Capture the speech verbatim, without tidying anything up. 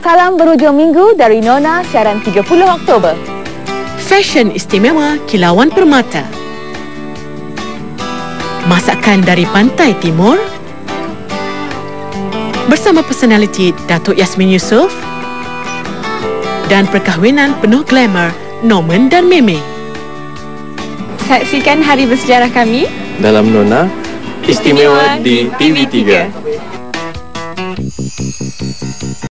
Salam berhujung minggu dari Nona siaran tiga puluh Oktober. Fashion istimewa Kilauan Permata. Masakan dari Pantai Timur. Bersama personaliti Datuk Yasmin Yusof. Dan perkahwinan penuh glamour Norman dan Meme. Saksikan hari bersejarah kami dalam Nona Istimewa di T V tiga.